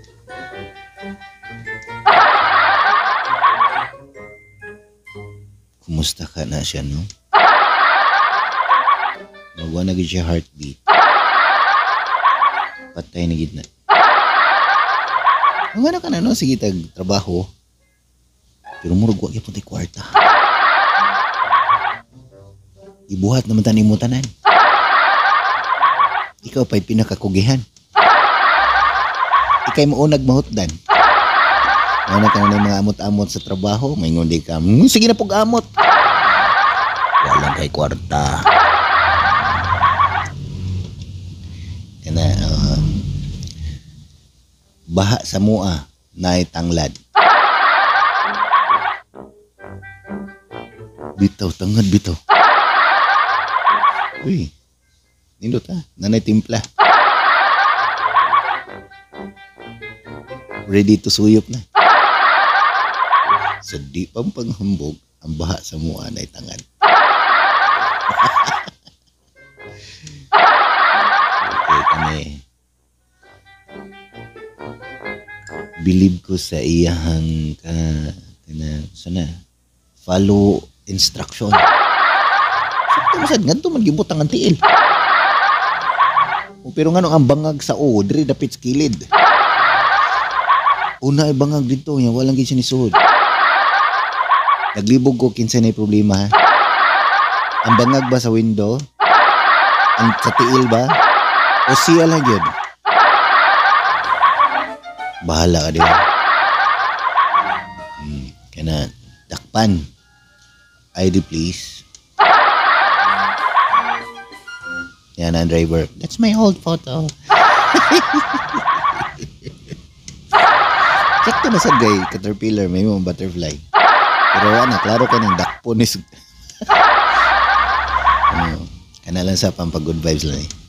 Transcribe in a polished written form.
Kumusta ka na siya, no? Magwa na gid siya heartbeat. Patay na gid na. Ang ano ka na, no? Sige, trabaho. Pero murag wa gyud tay kwarta. Ibuhat naman tanin mo tanan. Ikaw pa'y pinakakugihan. Ikay maunag mahutdan. Ano ka na mga amot-amot sa trabaho, may ngundi ka, sige na pag-amot. Walang kay kwarta. Kana, baha sa mua, na tanglad. Bitaw, tangad, bitaw. Uy, nindot ha, nanay timpla. Ready to suyop na. Sa di pang panghambog, ang baha sa mua na tangad. Okay, kami. Believe ko sa iyahang sana follow instruction. Sakto masad nga ito, magibutang ang tiil. Pero nga ang bangag sa diri dapit sa kilid. Una ay bangag dito niya, walang gid siya ni suod. Naglibog ko kinsa na problema ha. Ang bangag ba sa window? Ang sa tiil ba? O siya lang yun? Bahala ka din. Kana, takpan. ID please. Yan ang driver. That's my old photo. Check to na sa guy, caterpillar, may mga butterfly. Pero ano, klaro ka ng dakpo ni kana lang sa pampag good vibes lang eh.